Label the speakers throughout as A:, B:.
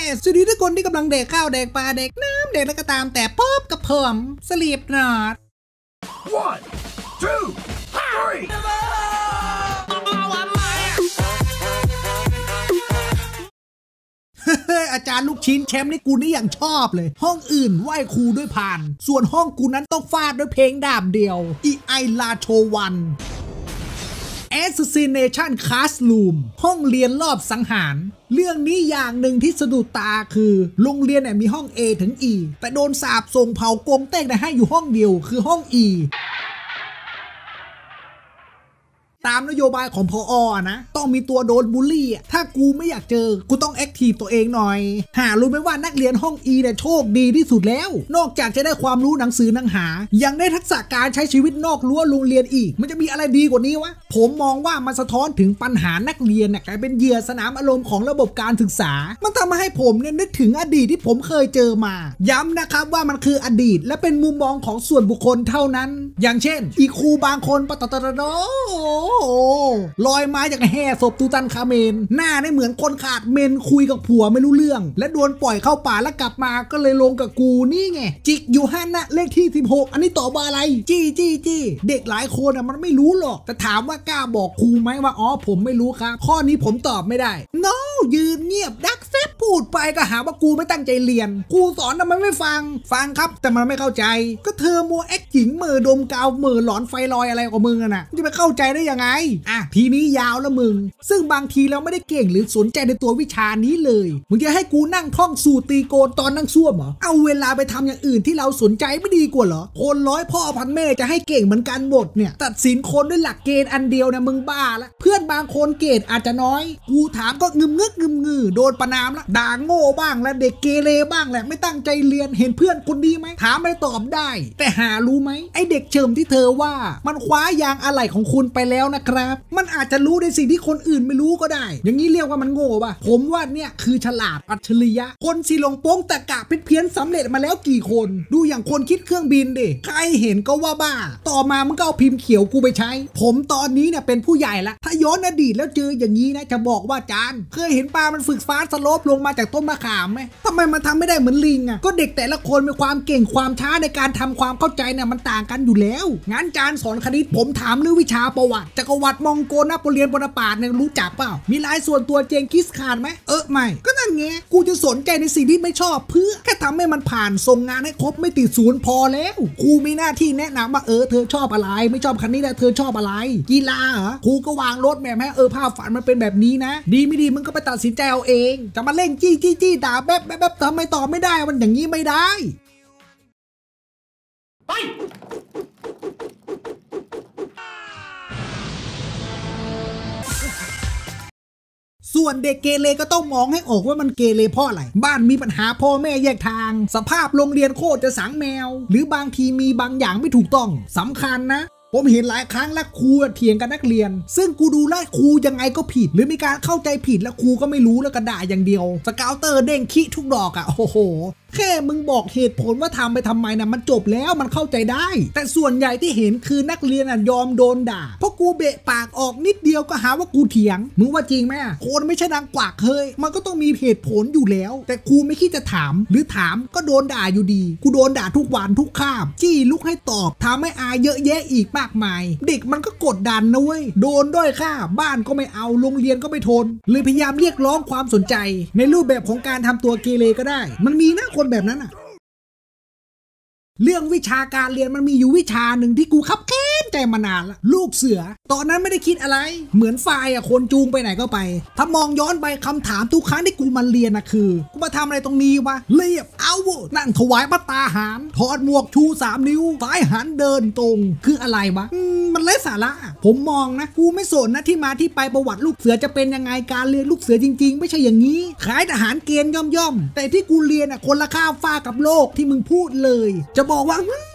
A: สวัสดีทุกคนที่กำลังเด็กข้าวเด็กปลาเด็กน้ำเด็กแล้วก็ตามแต่ป๊อบกับผมสลีปนอต
B: 1 2 3
A: อาจารย์ลูกชิ้นแชมป์นี่กูนี่อย่างชอบเลยห้องอื่นไหว้ครูด้วยพานส่วนห้องกูนั้นต้องฟาดด้วยเพลงดาบเดียวอีไอลาโชวัน Assassination Classroom ห้องเรียนรอบสังหารเรื่องนี้อย่างหนึ่งที่สะดุดตาคือโรงเรียนเนี่ยมีห้อง A ถึง E แต่โดนสาบส่งเผากงเต้งให้อยู่ห้องเดียวคือห้อง Eตามนโยบายของพอนะต้องมีตัวโดนบูลลี่ถ้ากูไม่อยากเจอกูต้องแอคทีฟตัวเองหน่อยหารู้ไหมว่านักเรียนห้อง E เนี่ยโชคดีที่สุดแล้วนอกจากจะได้ความรู้หนังสือหนังหายังได้ทักษะการใช้ชีวิตนอกรั้วโรงเรียนอีกมันจะมีอะไรดีกว่านี้วะผมมองว่ามันสะท้อนถึงปัญหานักเรียนกลายเป็นเหยื่อสนามอารมณ์ของระบบการศึกษามันทำให้ผมเนี่ยนึกถึงอดีตที่ผมเคยเจอมาย้ำนะครับว่ามันคืออดีตและเป็นมุมมองของส่วนบุคคลเท่านั้นอย่างเช่นอีครูบางคนปะตะตะโดลอยมาจากแห่ศพตูตันคาเมนหน้าได้เหมือนคนขาดเมนคุยกับผัวไม่รู้เรื่องและโดนปล่อยเข้าป่าแล้วกลับมาก็เลยลงกับกูนี่ไงจิกอยู่ฮั่นนะเลขที่16อันนี้ตอบว่าอะไรจี้เด็กหลายคนมันไม่รู้หรอกแต่ถามว่ากล้าบอกครูไหมว่าอ๋อผมไม่รู้ครับข้อนี้ผมตอบไม่ได้ no ยืนเงียบดักเซฟพูดไปก็หาว่ากูไม่ตั้งใจเรียนครูสอนทำไมไม่ฟังครับแต่มันไม่เข้าใจก็เธอมัวแอคหญิงมือดมกาวมือหลอนไฟลอยอะไรของมึงน่ะจะไปเข้าใจได้ยังไงทีนี้ยาวแล้วมึงซึ่งบางทีเราไม่ได้เก่งหรือสนใจในตัววิชานี้เลยมึงจะให้กูนั่งท่องสูตรตีโกนตอนนั่งซ่วมเหรอเอาเวลาไปทำอย่างอื่นที่เราสนใจไม่ดีกว่าเหรอคนร้อยพ่อพันแม่จะให้เก่งเหมือนกันหมดเนี่ยตัดสินคนด้วยหลักเกณฑ์อันเดียวนะมึงบ้าละเพื่อนบางคนเกรดอาจจะน้อยกูถามก็งึมงือโดนประนามละด่าโง่บ้างและเด็กเกเรบ้างแหละไม่ตั้งใจเรียนเห็นเพื่อนคนดีไหมถามไม่ตอบได้แต่หารู้ไหมไอเด็กเฉิมที่เธอว่ามันคว้ายางอะไหล่ของคุณไปแล้วนะครับมันอาจจะรู้ในสิ่งที่คนอื่นไม่รู้ก็ได้อย่างนี้เรียกว่ามันโง่ป่ะผมว่าเนี่ยคือฉลาดอัจฉริยะคนสีลงโป้งตะกะเพี้ยนสำเร็จมาแล้วกี่คนดูอย่างคนคิดเครื่องบินดิใครเห็นก็ว่าบ้าต่อมามึงก็เอาพิมพ์เขียวกูไปใช้ผมตอนนี้เนี่ยเป็นผู้ใหญ่ละถ้าย้อนอดีตแล้วเจออย่างนี้นะจะบอกว่าจานเคยเห็นปลามันฝึกฟ้าสโลปลงมาจากต้นมะขามไหมทำไมมันทำไม่ได้เหมือนลิงก็เด็กแต่ละคนมีความเก่งความช้าในการทำความเข้าใจเนี่ยมันต่างกันอยู่แล้วงั้นจานสอนคณิตผมถามเรื่องวิชาประวัติจักรวรรดิมองโกนโปเลียนโบนาปาร์ตเนี่ยรู้จักเปล่ามีลายส่วนตัวเจงกิสข่านไหมไม่ก็นั่นไงกูจะสนใจในสิ่งที่ไม่ชอบเพื่อแค่ทำให้มันผ่านส่งงานให้ครบไม่ติดศูนย์พอแล้วครูมีหน้าที่แนะนำว่าเธอชอบอะไรไม่ชอบคณิตเธอชอบอะไรกีฬาเหรอครูก็วางรถแมพให้ภาพฝันมันเป็นแบบนี้นะดีไม่ดีมึงก็ไปตัดสินใจเอาเองจะมาเล่นจี้ด่าแบบทำไมตอบไม่ได้มันอย่างนี้ไม่ได้ไปส่วนเด็กเกเรก็ต้องมองให้ออกว่ามันเกเรเพราะอะไรบ้านมีปัญหาพ่อแม่แยกทางสภาพโรงเรียนโคตรจะสังแมวหรือบางทีมีบางอย่างไม่ถูกต้องสำคัญนะผมเห็นหลายครั้งแล้วครูเถียงกับนักเรียนซึ่งกูดูแล้วครูยังไงก็ผิดหรือมีการเข้าใจผิดแล้วครูก็ไม่รู้แล้วก็ด่าอย่างเดียวสเกาเตอร์เด้งขี้ทุกดอกโอ้โหแค่มึงบอกเหตุผลว่าทำไปทำไมนะมันจบแล้วมันเข้าใจได้แต่ส่วนใหญ่ที่เห็นคือนักเรียนยอมโดนด่าเพราะกูเบะปากออกนิดเดียวก็หาว่ากูเถียงมึงว่าจริงไหมคนไม่ใช่นางกวักเฮ้ยมันก็ต้องมีเหตุผลอยู่แล้วแต่ครูไม่คิดจะถามหรือถามก็โดนด่าอยู่ดีกูโดนด่าทุกวันทุกคาบจี้ลุกให้ตอบทำให้อายเยอะแยะอีกมากมายเด็กมันก็กดดันนะเว้ยโดนด้อยค่าบ้านก็ไม่เอาโรงเรียนก็ไม่ทนเลยพยายามเรียกร้องความสนใจในรูปแบบของการทำตัวเกเรก็ได้มันมีนะคนแบบนั้นเรื่องวิชาการเรียนมันมีอยู่วิชาหนึ่งที่กูคับแค้นใจมานานละลูกเสือตอนนั้นไม่ได้คิดอะไรเหมือนไฟคนจูงไปไหนก็ไปถ้ามองย้อนไปคำถามทุกครั้งที่กูมาเรียนคือกูมาทำอะไรตรงนี้วะเรียบเอานั่งถวายพระตาหารถอดหมวกชู3 นิ้วซ้ายหันเดินตรงคืออะไรวะมันไร้สาระผมมองนะกูไม่สนนะที่มาที่ไปประวัติลูกเสือจะเป็นยังไงการเรียนลูกเสือจริงๆไม่ใช่อย่างนี้ขายทหารเกณฑ์ย่อมแต่ที่กูเรียนคนละข้ามฟ้ากับโลกที่มึงพูดเลยจะบอกว่า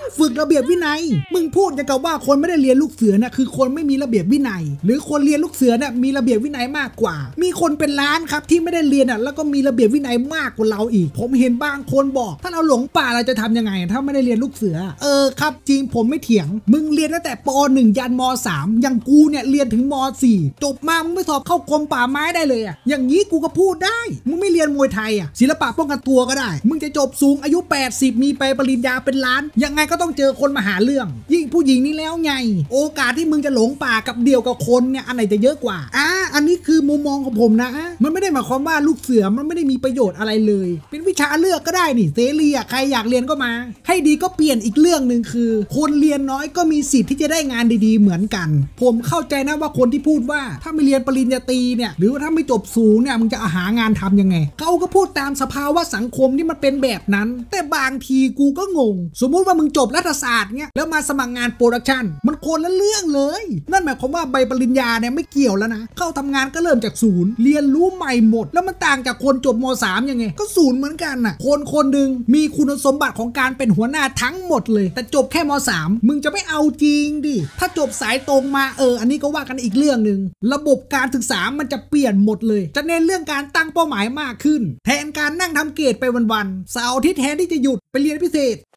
A: ฝึกระเบียบวินัยมึงพูดอย่างกับว่าคนไม่ได้เรียนลูกเสือน่ะคือคนไม่มีระเบียบวินัยหรือคนเรียนลูกเสือน่ะมีระเบียบวินัยมากกว่ามีคนเป็นล้านครับที่ไม่ได้เรียนแล้วก็มีระเบียบวินัยมากกว่าเราอีกผมเห็นบางคนบอกถ้าเราหลงป่าเราจะทำยังไงถ้าไม่ได้เรียนลูกเสือครับจริงผมไม่เถียงมึงเรียนตั้งแต่ป.1 ยันม.3 อย่างกูเนี่ยเรียนถึงม.4 จบมามึงไม่สอบเข้ากรมป่าไม้ได้เลยอย่างนี้กูก็พูดได้มึงไม่เรียนมวยไทยศิลปะป้องกันตัวก็ได้มึงจะจบสูงอายุ80มีไปปริญญาเป็นล้านยังไงก็ต้องเจอคนมาหาเรื่องยิ่งผู้หญิงนี่แล้วไงโอกาสที่มึงจะหลงป่ากับเดี่ยวกับคนเนี่ยอันไหนจะเยอะกว่าอันนี้คือมุมมองของผมนะมันไม่ได้หมายความว่าลูกเสือมันไม่ได้มีประโยชน์อะไรเลยเป็นวิชาเลือกก็ได้นี่เสรีใครอยากเรียนก็มาให้ดีก็เปลี่ยนอีกเรื่องนึงคือคนเรียนน้อยก็มีสิทธิ์ที่จะได้งานดีๆเหมือนกันผมเข้าใจนะว่าคนที่พูดว่าถ้าไม่เรียนปริญญาตรีเนี่ยหรือว่าถ้าไม่จบสูงเนี่ยมึงจะหางานทำยังไงเขาก็พูดตามสภาวะสังคมที่มันเป็นแบบนั้นแต่บางทีกูก็งงสมมุติว่ามึงจบรัฐศาสตร์เนี่ยแล้วมาสมัครงานโปรดักชันมันคนละเรื่องเลยนั่นหมายความว่าใบปริญญาเนี่ยไม่เกี่ยวแล้วนะเข้าทำงานก็เริ่มจากศูนย์เรียนรู้ใหม่หมดแล้วมันต่างจากคนจบม.3 ยังไงก็ศูนย์เหมือนกันคนหนึ่งมีคุณสมบัติของการเป็นหัวหน้าทั้งหมดเลยแต่จบแค่ม.3 มึงจะไม่เอาจริงดิถ้าจบสายตรงมาอันนี้ก็ว่ากันอีกเรื่องนึงระบบการศึกษามันจะเปลี่ยนหมดเลยจะเน้นเรื่องการตั้งเป้าหมายมากขึ้นแทนการนั่งทำเกรดไปวันๆเสาร์อาทิตย์แทนที่จะหยุดไปเรียนพิเศษ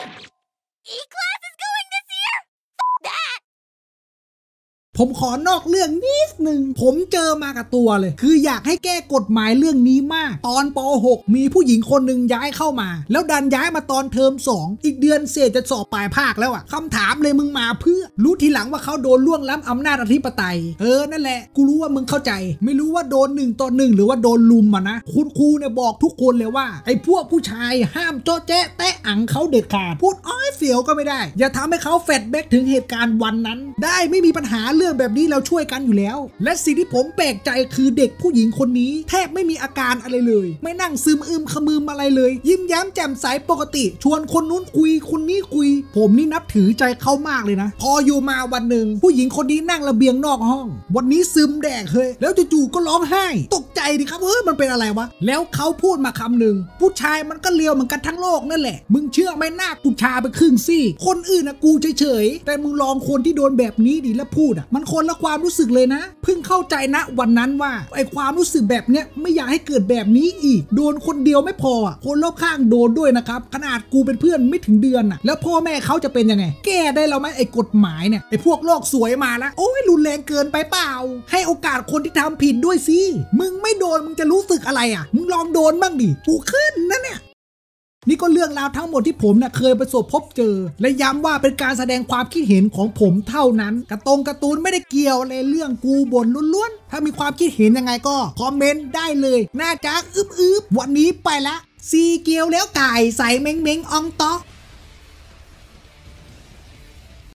A: ผมขอนอกเรื่องนิดนึงผมเจอมากับตัวเลยคืออยากให้แก้กฎหมายเรื่องนี้มากตอนป.6 มีผู้หญิงคนหนึ่งย้ายเข้ามาแล้วดันย้ายมาตอนเทอม2อีกเดือนเศษจะสอบปลายภาคแล้วคำถามเลยมึงมาเพื่อรู้ทีหลังว่าเขาโดนล่วงล้ำอำนาจอธิปไตยนั่นแหละกูรู้ว่ามึงเข้าใจไม่รู้ว่าโดน1 ต่อ 1หรือว่าโดนลุมนะคุณครูเนี่ยบอกทุกคนเลยว่าไอ้พวกผู้ชายห้ามโจ๊ะแจ๊ะแตะอังเขาเด็ดขาดพูดอ้อยเสียวก็ไม่ได้อย่าทำให้เขาแฟลชแบ็กถึงเหตุการณ์วันนั้นได้ไม่มีปัญหาเรื่องแบบนี้เราช่วยกันอยู่แล้วและสิ่งที่ผมแปลกใจคือเด็กผู้หญิงคนนี้แทบไม่มีอาการอะไรเลยไม่นั่งซึมขมึมอะไรเลยยิ้มแย้มแจ่มใสปกติชวนคนนู้นคุยคนนี้คุยผมนี่นับถือใจเขามากเลยนะพออยู่มาวันหนึ่งผู้หญิงคนนี้นั่งระเบียงนอกห้องวันนี้ซึมแดกเฮ้ยแล้วจู่ๆก็ร้องไห้ตกใจดิครับมันเป็นอะไรวะแล้วเขาพูดมาคำหนึ่งผู้ชายมันก็เลียวเหมือนกันทั้งโลกนั่นแหละมึงเชื่อไหมหน้ากูชาไปครึ่งซี่คนอื่นกูเฉยๆแต่มึงลองคนที่โดนแบบนี้ดิแล้วพูดมันคนละความรู้สึกเลยนะเพิ่งเข้าใจนะวันนั้นว่าไอความรู้สึกแบบเนี้ยไม่อยากให้เกิดแบบนี้อีกโดนคนเดียวไม่พอคนรอบข้างโดนด้วยนะครับขนาดกูเป็นเพื่อนไม่ถึงเดือนแล้วพ่อแม่เขาจะเป็นยังไงแก้ได้แล้วไหมไอกฎหมายเนี่ยไอพวกโลกสวยมาแล้วโอ้ยรุนแรงเกินไปเปล่าให้โอกาสคนที่ทำผิดด้วยสิมึงไม่โดนมึงจะรู้สึกอะไรมึงลองโดนบ้างดิกูขึ้นนะเนี่ยนี่ก็เรื่องราวทั้งหมดที่ผมเคยประสบพบเจอและย้ำว่าเป็นการแสดงความคิดเห็นของผมเท่านั้นการ์ตูนไม่ได้เกี่ยวในเรื่องกูบ่นล้วนๆถ้ามีความคิดเห็นยังไงก็คอมเมนต์ได้เลยน่าจักอึบวันนี้ไปละซีเกียวแล้วไก่ใส่เม้งอองต๊อก